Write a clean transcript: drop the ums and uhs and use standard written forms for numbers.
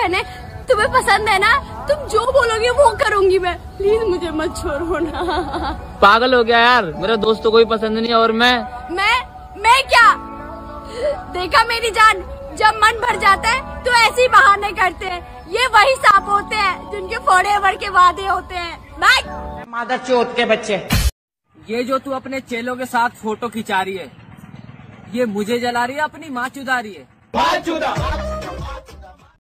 बहन है, तुम्हें पसंद है ना, तुम जो बोलोगे वो करूंगी मैं, प्लीज मुझे मत छोड़ो ना। पागल हो गया यार, मेरा दोस्त तो कोई पसंद नहीं और मैं क्या? देखा मेरी जान, जब मन भर जाता है तो ऐसे ही बहाने करते हैं, ये वही सांप होते हैं जिनके फॉरएवर के वादे होते हैं। मादर चोत के बच्चे। ये जो तू अपने चेलों के साथ फोटो खिंचा रही है, ये मुझे जला रही है, अपनी माँ चुदा रही है।